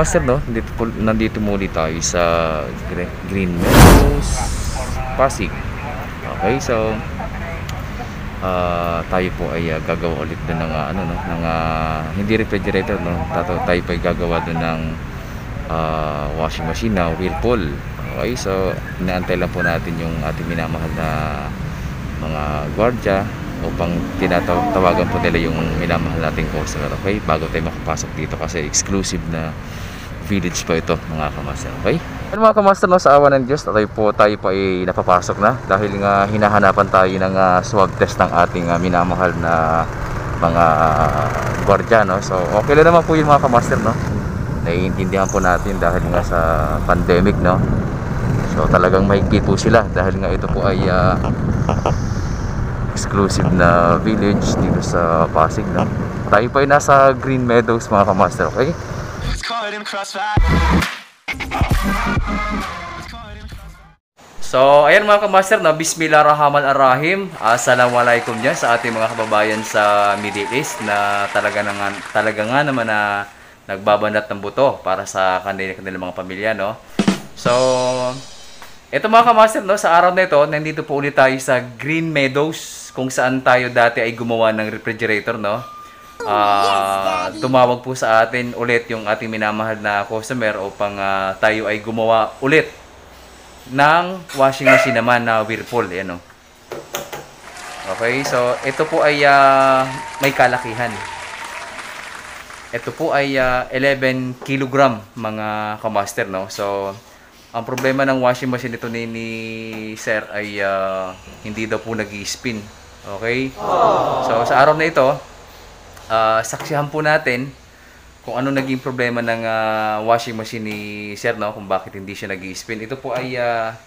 kamaster, no, nandito muli tayo sa Green Meadows, Pasig. Okay, so tayo po ay gagawa ulit doon ng hindi refrigerator, no. Tayo po ay gagawa doon ng washing machine na Whirlpool. Okay, so inaantay lang po natin yung ating minamahal na mga gwardiya upang tinatawagan po nila yung minamahal nating customer. Okay, bago tayo makapasok dito kasi exclusive na village pa ito, mga kamaster. Okay, mga kamaster, no, sa awa ng Diyos tayo po ay napapasok na dahil nga hinahanapan tayo ng swab test ng ating minamahal na mga gwardiya, no. So okay lang naman po yung mga kamaster, no. Naiintindihan po natin dahil nga sa pandemic, no. So talagang mahigpit po sila dahil nga ito po ay exclusive na village dito sa Pasig, no. Tayo po ay nasa Green Meadows, mga kamaster. Okay, so ayan mga kamaster, no, Bismillahirrahmanirrahim. Assalamualaikum dyan sa ating mga kababayan sa Middle East na talaga nga naman na nagbabanat ng buto para sa kanilang mga pamilya, no. So ito mga kamaster, no, sa araw na ito nandito po ulit tayo sa Green Meadows kung saan tayo dati ay gumawa ng refrigerator, no. Tumawag po sa atin ulit yung ating minamahal na customer upang tayo ay gumawa ulit ng washing machine naman na Whirlpool, no. Okay, so ito po ay may kalakihan. Ito po ay 11 kilogram, mga kamaster, no. So ang problema ng washing machine ito ni sir ay hindi daw po nag-i-spin. Okay? So sa araw na ito, saksihan po natin kung ano naging problema ng washing machine ni sir, no, kung bakit hindi siya nag-i-spin. Ito po ay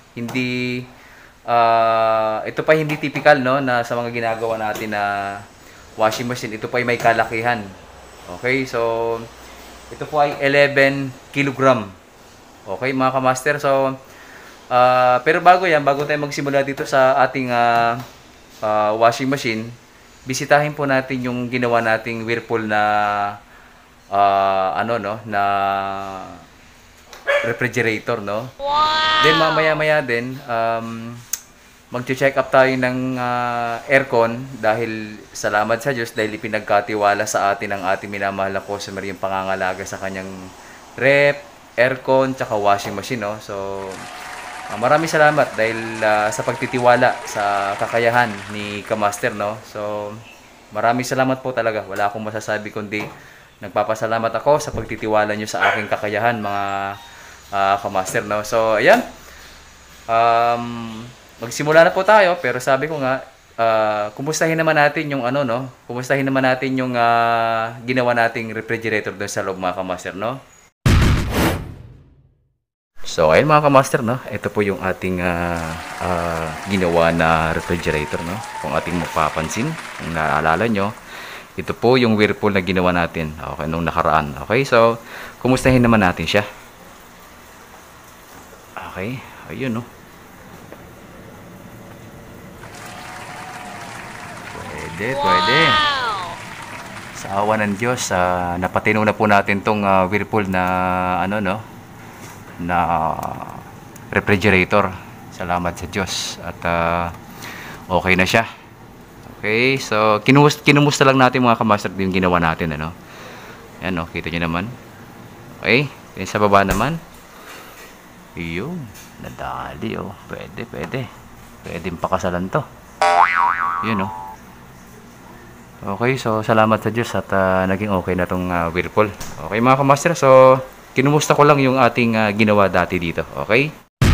ito pa hindi typical, no, na sa mga ginagawa natin na washing machine. Ito pa ay may kalakihan. Okay? So ito po ay 11 kilogram. Okay, mga kamaster. So pero bago tayo magsimula dito sa ating washing machine, bisitahin po natin yung ginawa nating Whirlpool na na refrigerator, no. Wow! Then mamaya din mag-check up tayo ng aircon dahil salamat sa Diyos dahil ipinagkatiwala sa atin ng ating minamahal na customer yung pangangalaga sa kanyang rep, aircon, tsaka washing machine, no. So maraming salamat dahil sa pagtitiwala sa kakayahan ni Kamaster, no. So maraming salamat po talaga. Wala akong masasabi kundi nagpapasalamat ako sa pagtitiwala nyo sa aking kakayahan, mga Kamaster, no. So ayan, magsimula na po tayo, pero sabi ko nga kumustahin naman natin yung kumustahin naman natin yung ginawa nating refrigerator doon sa loob, mga Kamaster, no. So ayun mga kamaster, no, ito po yung ating ginawa na refrigerator, no. Kung ating mapapansin, kung naaalala nyo, ito po yung Whirlpool na ginawa natin, okay, nung nakaraan. Okay, so kumustahin naman natin siya. Okay, ayun, no. Pwede. Sa awa ng Diyos, napatino na po natin tong Whirlpool na na refrigerator. Salamat sa Diyos at okay na siya. Okay, so kinumusta lang natin, mga kamaster, yung ginawa natin, ano. Yan, no, kita nyo naman. Okay, sa baba naman. Yun, nadali, oh. Pwede pakasalan to. Yun, no. Okay, so salamat sa Diyos at naging okay na tong Whirlpool. Okay, mga kamaster, so kinumusta ko lang yung ating ginawa dati dito. Okay?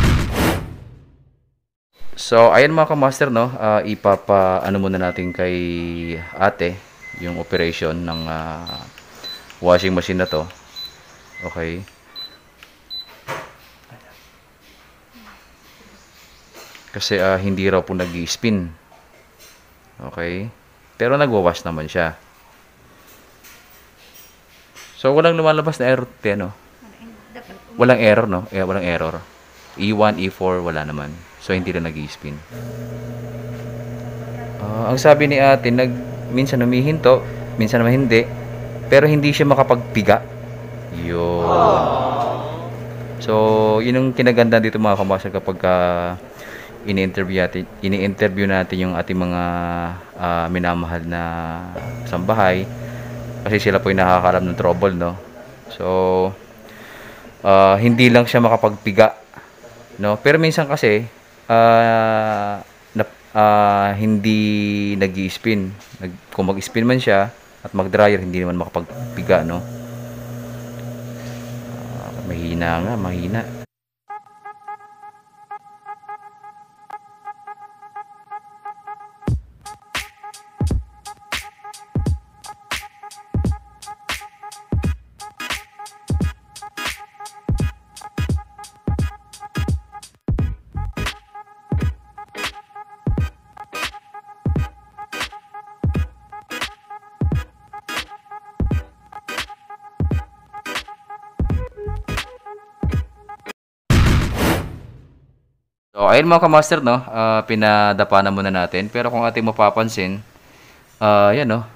So ayan mga kamaster, no, ipapa-ano muna natin kay ate yung operation ng washing machine na to. Okay? Kasi hindi raw po nag-i-spin. Okay? Pero nagwa-wash naman siya. So walang lumalabas na error, no? Walang error, no? Walang error. E1, E4, wala naman. So, hindi na nag-i-spin. Ang sabi ni ate, minsan humihinto, minsan naman hindi. Pero hindi siya makapagpiga. Yun. So, yun ang kinaganda dito mga kamaster kapag ini-interview natin yung ating mga minamahal na sambahay kasi sila po yung nakakalam ng trouble, no? So, hindi lang siya makapagpiga, no? Pero minsan kasi hindi nag-i-spin. Kung mag-spin man siya at mag-dryer, hindi naman makapagpiga, no? Mahina. So, ayun mga kamaster, no? Pinadapa na muna natin. Pero kung ating mapapansin, yan, no?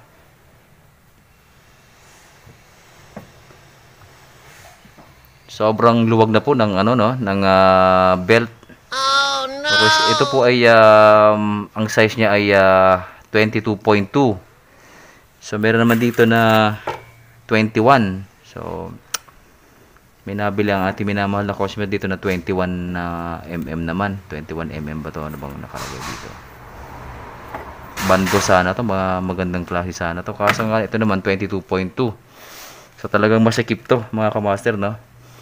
Sobrang luwag na po ng ano, no? Ng belt. Oh, no! So, ito po ay ang size niya ay 22.2. So, meron naman dito na 21. So, may nabili ang ating minamahal na customer dito na 21 mm naman. 21 mm ba to? Ano bang nakalagay dito? Bando sana to. Magandang klase sana to. Kaso nga ito naman 22.2. So talagang masikip to mga kamaster, no?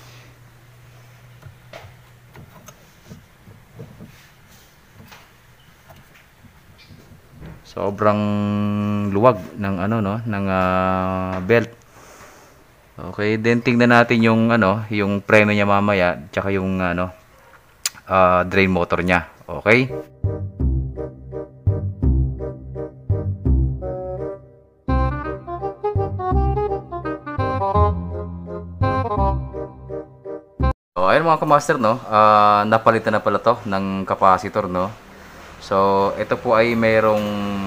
Sobrang luwag ng ano, no? Ng belt. Okay, then tingnan natin yung ano, yung preno niya mamaya, tsaka yung ano, drain motor niya. Okay? So, ayun mga kamaster, no? Napalitan na pala to ng capacitor, no? So, ito po ay mayroong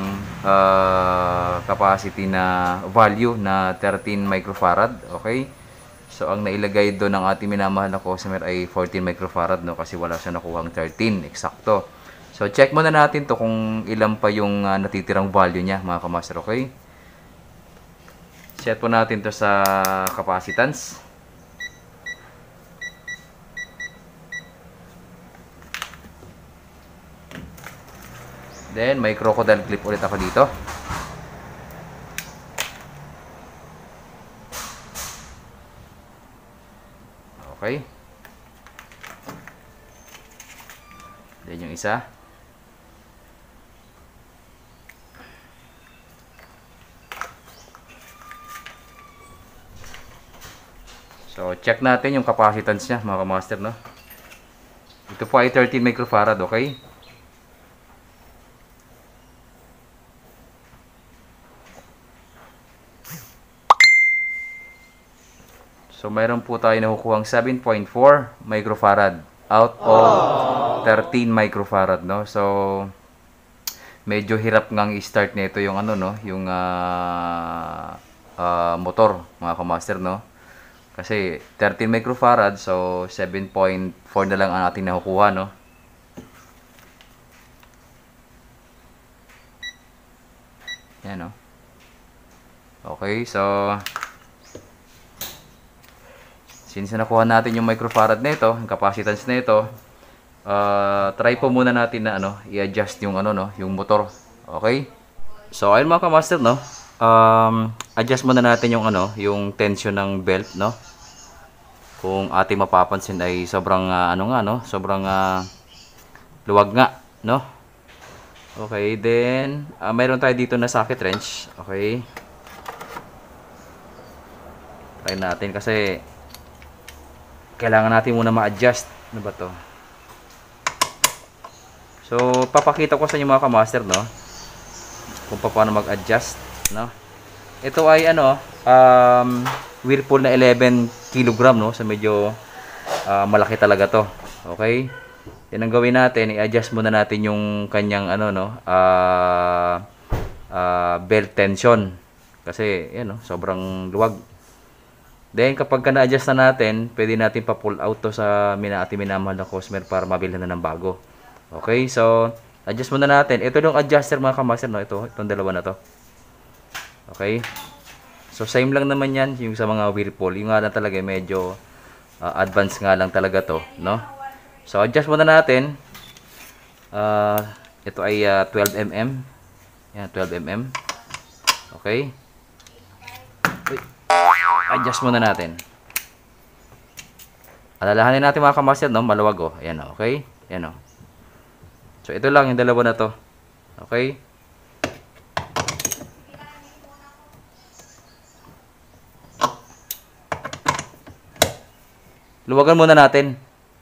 capacity na value na 13 microfarad, okay? So, ang nailagay doon ng ating minamahal na customer ay 14 microfarad, no? Kasi wala siya nakuhang 13, eksakto. So, check muna natin to kung ilan pa yung natitirang value niya, mga kamaster, okay? Set po natin to sa capacitance. Then, may crocodile clip ulit ako dito. Okay. Then, yung isa. So, check natin yung capacitance niya, mga kamaster, no? Ito po ay 13 microfarad, okay? So, mayroon po tayo nakukuhang 7.4 microfarad out of 13 microfarad, no? So, medyo hirap ngang i-start nito yung ano, no? Yung motor, mga kamaster, no? Kasi 13 microfarad, so 7.4 na lang ang ating nakukuha, no? Yan, no? Okay, so since nakuha natin yung microfarad na ito, yung capacitance na ito, try po muna natin na ano, i-adjust yung ano, no, yung motor. Okay? So ayun mga kamaster, no. Adjust muna natin yung ano, yung tension ng belt, no. Kung ating mapapansin ay sobrang ano nga, no, sobrang luwag nga, no. Okay, then mayroon tayo dito na socket wrench. Okay? Try natin kasi kailangan natin muna ma-adjust. Ano ba to? So, papakita ko sa inyo mga kamaster, no? Kung paano mag-adjust, no? Ito ay ano, Whirlpool na 11 kg, no? So, medyo malaki talaga to. Okay? Yan ang gawin natin. I-adjust muna natin yung kanyang ano, no? Belt tension. Kasi, yan, no? Sobrang luwag. Then kapag ka na-adjust na natin, pwede natin pa-pull out to sa ating minamahal na customer para mabilhan na ng bago. Okay, so adjust muna natin. Ito yung adjuster mga kamaster, no? Itong dalawa na to. Okay. So same lang naman yan yung sa mga Whirlpool. Yung nga lang talaga medyo advanced nga lang talaga to, no? So adjust muna natin. Ito ay 12 mm. Yan, 12 mm. Okay. Adjust muna natin. Alalahanin natin mga kamaster, no? Maluwag, oh. Ayan, oh. Okay? Ayan, oh. So, ito lang yung dalawa na to. Okay? Luwagan muna natin.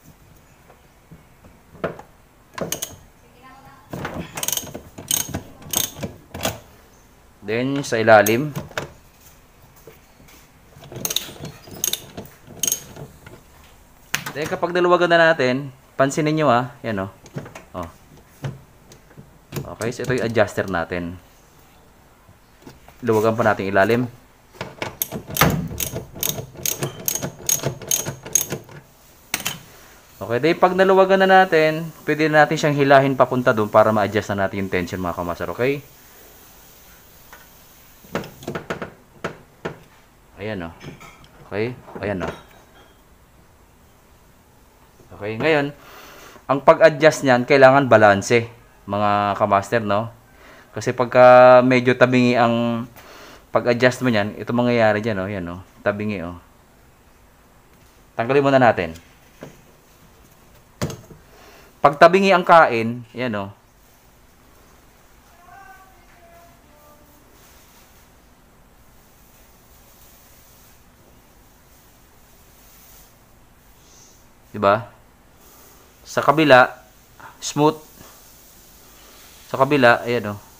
Then, sa ilalim. Then kapag naluwagan na natin, pansinin nyo yan oh. Okay, so ito yung adjuster natin. Luwagan pa natin ilalim. Okay, then pag naluwagan na natin, pwede na natin siyang hilahin papunta doon para ma-adjust na natin yung tension mga kamaster, okay? Ayan oh. Okay, ayan oh. Okay, ngayon, ang pag-adjust niyan, kailangan balanse, mga kamaster, no? Kasi pagka medyo tabingi ang pag-adjust mo niyan, ito mangyayari diyan, oh, yan, oh, tabingi, oh. Tanggalin muna natin. Pag tabingi ang kain, yan, oh. Diba? Sa kabila, smooth. Sa kabila, ayan o.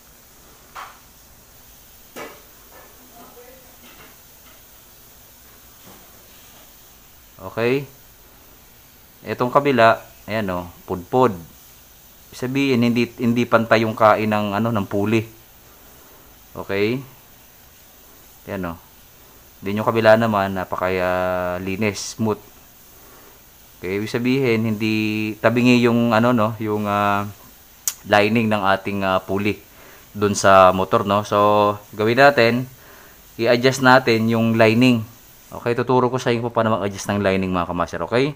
Okay. Itong kabila, ayan o, pudpud. Sabihin, hindi pantay yung kain ng, ng puli. Okay. Ayan o. Din yung kabila naman, napaka linis, smooth. Okay, ibig sabihin hindi tabingi yung yung lining ng ating pulley doon sa motor, no. So, gawin natin, i-adjust natin yung lining. Okay, tuturo ko sa inyo paano mag-adjust ng lining mga kamaster, okay?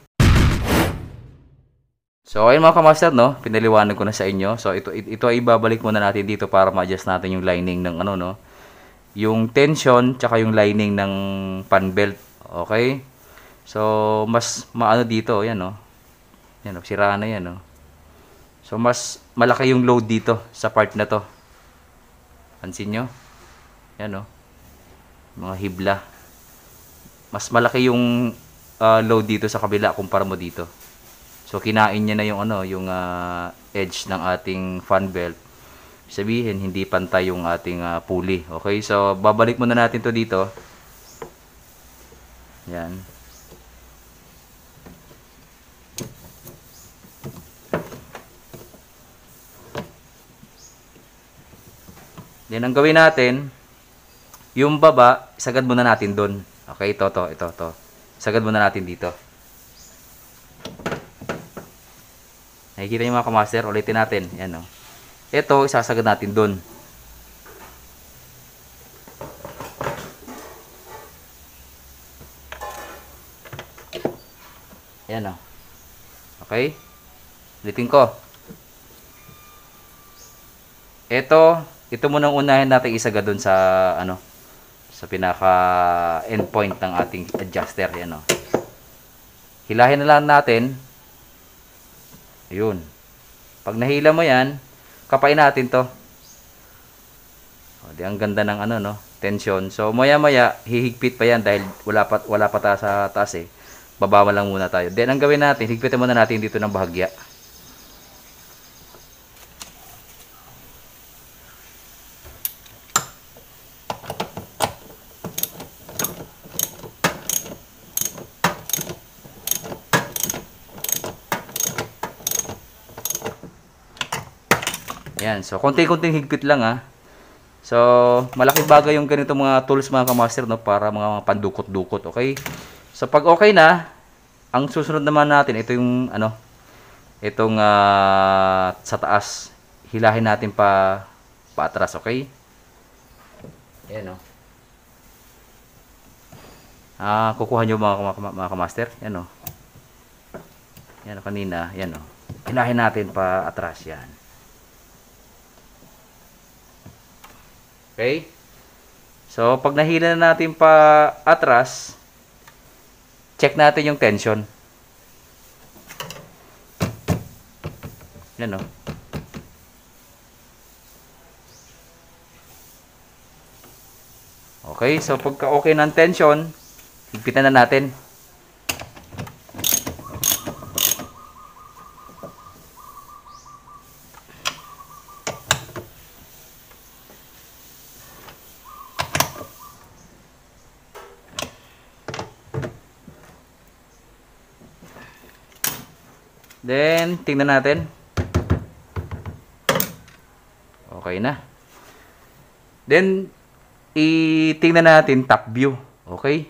So, ayun mga kamaster, no, pinaliwanag ko na sa inyo. So, ito ay ibabalik muna natin dito para ma-adjust natin yung lining ng yung tension tsaka yung lining ng fan belt, okay? So, mas maano dito, yan oh. Yan oh, sira na yan oh. So, mas malaki yung load dito sa part na to. Pansin nyo? Yan oh. Mga hibla. Mas malaki yung load dito sa kabila kumpara mo dito. So, kinain niya na yung yung edge ng ating fan belt. Sabihin, hindi pantay yung ating pulley. Okay? So, babalik muna natin to dito. Yan. Then, ang gawin natin, yung baba, isagad muna natin doon. Okay, ito. Isagad muna natin dito. Nakikita niyo mga kamaster, ulitin natin. Yan o. Ito, isasagad natin doon. Yan o. Okay? Ulitin ko. Ito muna unahin natin isagad doon sa sa pinaka endpoint ng ating adjuster, yan oh. Hilahin na lang natin. Ayun. Pag nahila mo yan, kapain natin to. O, di ang ganda ng tension. So maya-maya hihigpit pa yan dahil wala pa sa taas eh. Bababa lang muna tayo. Then ang gawin natin, higpitin muna natin dito ng bahagya. Yan. So, konti-konting higpit lang So, malaking bagay yung ganito mga tools mga kamaster, no, para mga pandukot-dukot, okay? So, pag okay na, ang susunod naman natin, ito yung, ano, itong sa taas. Hilahin natin paatras, okay? Ayan, no. Kukuha nyo mga kamaster. Yan, no. Yan, no, kanina. Yan, no. Hilahin natin paatras, yan. Okay? So, pag nahila na natin pa atras, check natin yung tension. Yan, no. Okay, so pagka okay ng tension, higpitan na natin. Then, tingnan natin. Okay na. Then, itingnan natin top view. Okay?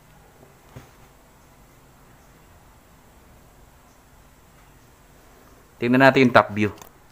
Tingnan natin yung top view.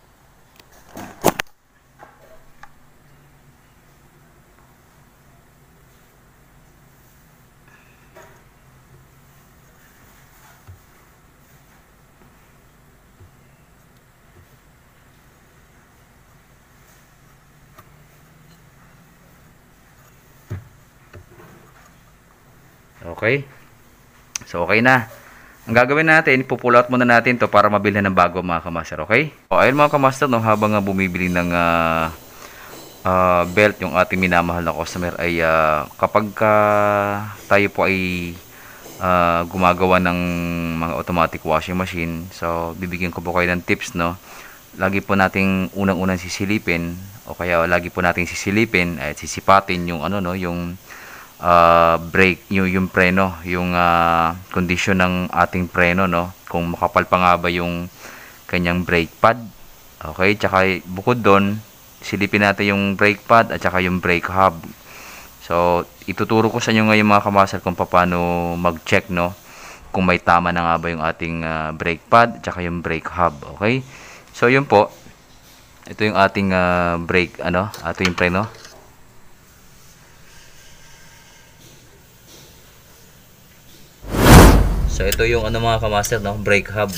Okay? So, okay na. Ang gagawin natin, pupull out muna natin to para mabilhan ng bago mga kamaster, okay? O, ayun mga kamaster, no, habang bumibili ng belt yung ating minamahal na customer ay kapag tayo po ay gumagawa ng mga automatic washing machine, so bibigyan ko po kayo ng tips, no? Lagi po nating unang-unang sisilipin o kaya lagi po nating sisilipin at sisipatin yung ano, no, yung brake, yung preno, yung condition ng ating preno, no, kung makapal pa nga ba yung kanyang brake pad. Okay, tsaka bukod doon, silipin natin yung brake pad at saka yung brake hub. So, ituturo ko sa inyo ngayon mga kamaster kung paano mag-check, no, kung may tama na nga ba yung ating brake pad at saka yung brake hub. Okay, so yun po, ito yung ating brake, ano, ating preno. So, ito yung ano mga kamaster, no? Brake hub.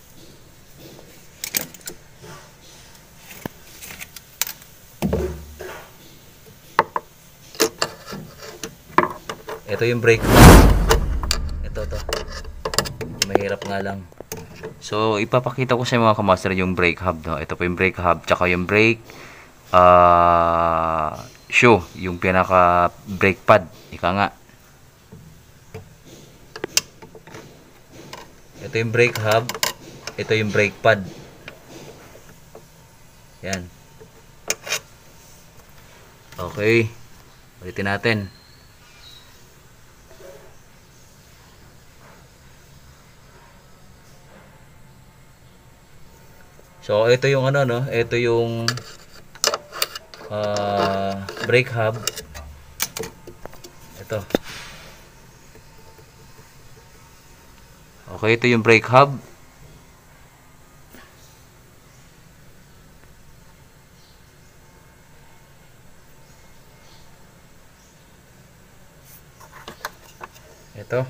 Ito yung brake hub. Ito. Mahirap nga lang. So, ipapakita ko sa mga kamaster yung brake hub, no? Ito po yung brake hub, tsaka yung brake shoe, yung pinaka brake pad. Ika nga. Ito yung brake hub, ito yung brake pad. Yan. Okay. Ulitin natin. So, ito yung ano, no? Ito yung brake hub. Ito. Okay, ito yung brake hub. Ito.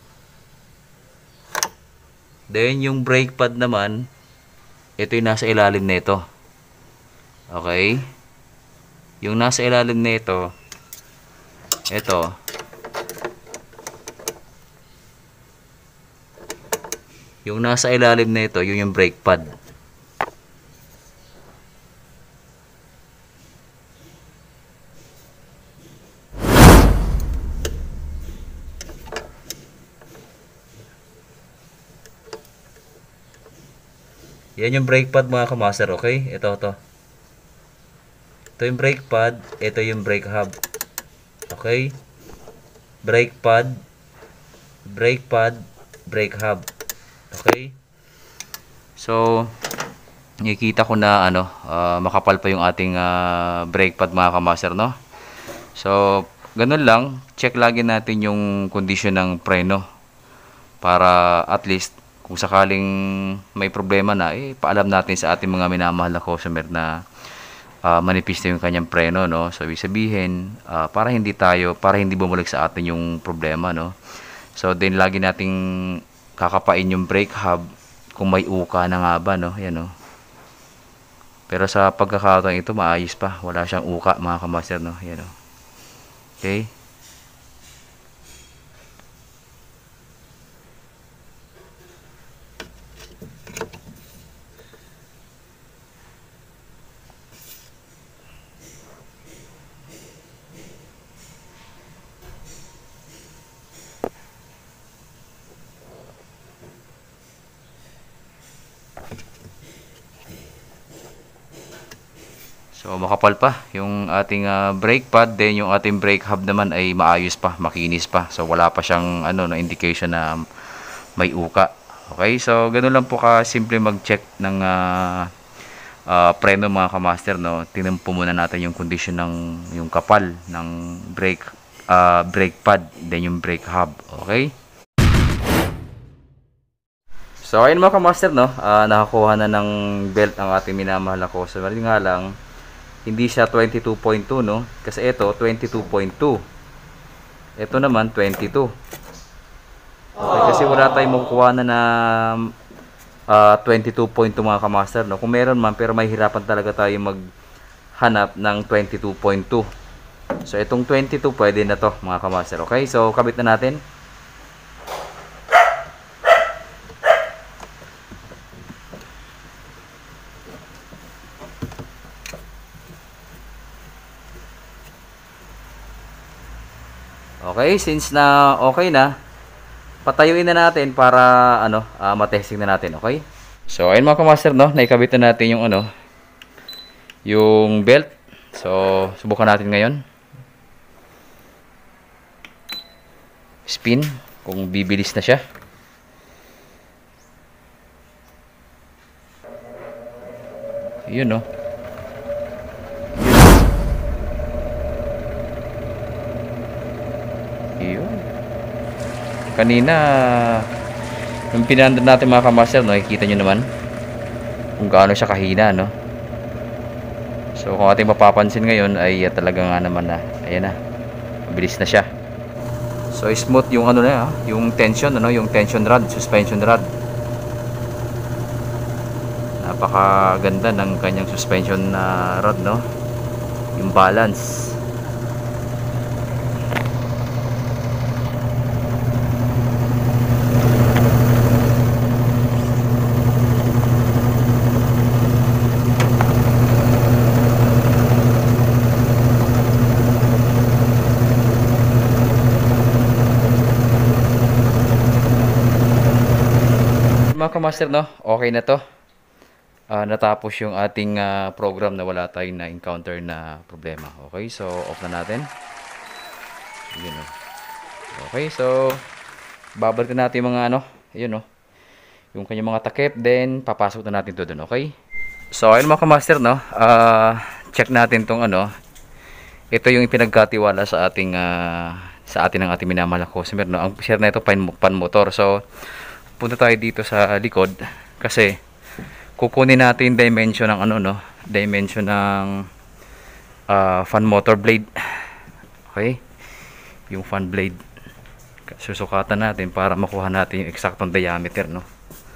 Then, yung brake pad naman, ito yung nasa ilalim nito. Okay? Yung nasa ilalim nito, ito. Yung nasa ilalim nito, yun yung brake pad. Yan yung brake pad mga kamaster, okay? Ito. Ito yung brake pad, ito yung brake hub. Okay? Brake pad, brake hub. Okay? So, nakikita ko na ano, makapal pa yung ating brake pad mga kamaster, no? So, ganun lang, check lagi natin yung condition ng preno para at least kung sakaling may problema na, paalam natin sa ating mga minamahal na customer na manipis na yung kanyang preno, no? So, ibig sabihin, para hindi bumalik sa atin yung problema, no? So, then lagi nating kakapain yung brake hub kung may uka na nga ba, no? Yan, no? Pero sa pagkakataon ito, maayos pa. Wala siyang uka, mga kamaster, no? Yan, no? Okay? So makapal pa yung ating brake pad, then yung ating brake hub naman ay maayos pa, makinis pa. So wala pa siyang ano na indication na may uka. Okay? So ganoon lang po ka simple mag-check ng preno mga kamaster, no. Tingnan po muna natin yung condition ng yung kapal ng brake pad, then yung brake hub. Okay? So ayun mga kamaster, no, nakakuha na ng belt ang ating minamahal na customer. Yun nga lang, hindi siya 22.2, no? Kasi ito 22.2. Ito naman 22. Okay, kasi wala tayong makukuha na 22.2 mga kamaster, no? Kung meron man, pero may hirapan talaga tayo maghanap ng 22.2. So itong 22 pwede na to mga kamaster. Okay? So kabit na natin. Okay, since na okay na, patayuin na natin para ano, matesting na natin, okay? So, ayun mga kamaster, no, naikabit na natin yung ano, yung belt. So, subukan natin ngayon. Spin, kung bibilis na siya. Yun, no. Kanina nung pinandan natin mga kamaster, no, nakikita nyo naman kung gaano siya kahina, no. So kung ating mapapansin ngayon ay talaga nga naman na ayan na, mabilis na siya. So smooth yung ano na, yung tension, ano, yung tension rod, suspension rod. Napakaganda ng kanyang suspension rod, no. Yung balance. Mga kamaster, no, okay na to. Natapos yung ating program na wala tayong na-encounter na problema. Okay, so off na natin. Yun, no. Okay, so babalikan natin yung mga ano, yun, no, yung kanyang mga takip, then papasok na natin to doon. Okay, so ayun mga kamaster, no, check natin tong ano. Ito yung pinagkatiwala sa ating ng ating minamahal na customer, no. Ang share na ito pan motor. So punta tayo dito sa likod kasi kukunin natin yung dimension ng ano, no, dimension ng fan motor blade. Okay, yung fan blade susukatan natin para makuha natin yung eksaktong diameter, no.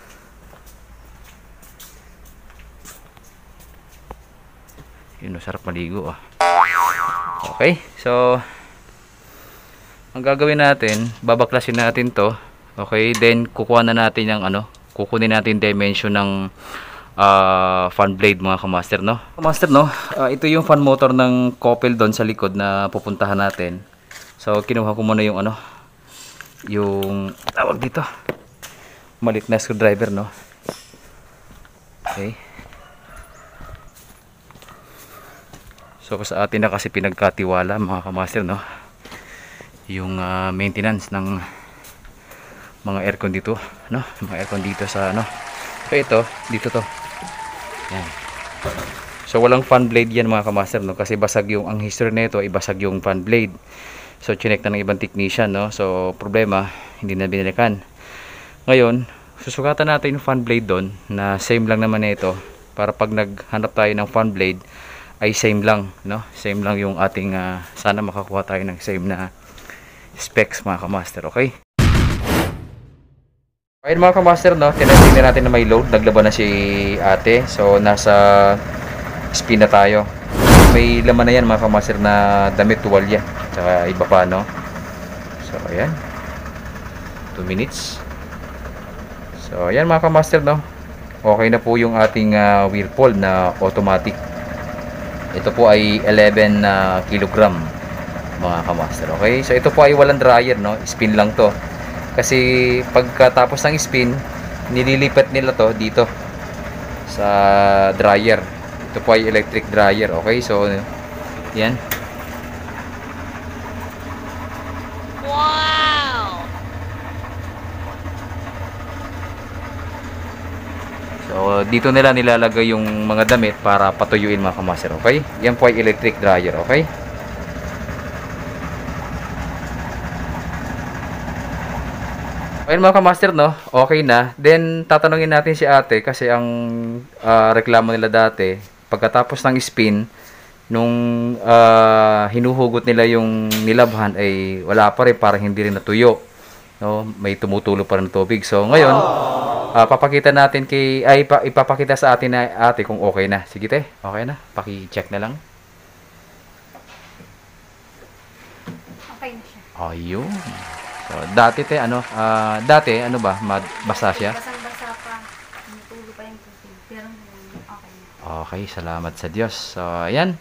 Yun, no, sarap maligo, Okay, so ang gagawin natin, babaklasin natin to. Okay, then kukuha na natin yung ano, kukunin natin dimension ng fan blade mga kamaster, no. Kamaster, no, ito yung fan motor ng couple doon sa likod na pupuntahan natin. So kinuha ko muna yung ano, yung tawag dito, maliit na screwdriver, no. Okay, so sa atin na kasi pinagkatiwala mga kamaster, no, yung maintenance ng mga aircon dito, no, mga aircon dito sa ano. So ito, dito to. Yan. So walang fan blade yan mga kamaster, no? Kasi basag yung, ang history nito ay basag yung fan blade. So chinek na ng ibang technician, no? So problema, hindi na binalikan. Ngayon, susukatan natin yung fan blade doon na same lang naman nito, para pag naghanap tayo ng fan blade ay same lang, no? Same lang yung ating sana makakuha tayo ng same na specs mga kamaster, okay? Ayun mga kamaster, no? Tinatinin natin na may load. Naglaban na si ate. So nasa spin na tayo. May laman na yan mga kamaster na damit, tuwalya, tsaka iba pa, no? So ayan, 2 minutes. So ayan mga kamaster, no? Okay na po yung ating Whirlpool na automatic. Ito po ay 11 kilogram mga kamaster, okay? So ito po ay walang dryer, no? Spin lang to. Kasi pagkatapos ng spin, nililipat nila to dito sa dryer. Ito po ay electric dryer, okay? So yan. So, dito nila nilalagay yung mga damit para patuyuin mga kamaster, okay? Yan po ay electric dryer, okay? Ayun mga kamaster, no? Okay na. Then, tatanungin natin si ate kasi ang reklamo nila dati, pagkatapos ng spin, nung hinuhugot nila yung nilabhan ay wala pa rin, parang hindi rin natuyo. No? May tumutulo pa rin ng tubig. So, ngayon, papakita natin ipapakita sa atin na ate kung okay na. Sige te, okay na. Paki-check na lang. Okay na siya. Ayun. So, dati te, dati, ano ba, basa siya? Basang-basa pa. Tumutulo pa yung tubig. Pero okay na. Okay, salamat sa Diyos. So, ayan.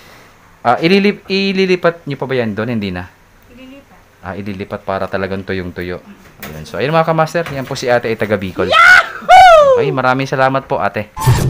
Ililipat nyo pa ba yan doon? Hindi na. Ililipat. Ililipat para talagang tuyong-tuyo. Ayan. So, ayun mga kamaster, yan po si ate ay taga Bicol. Yahoo! Okay, maraming salamat po ate.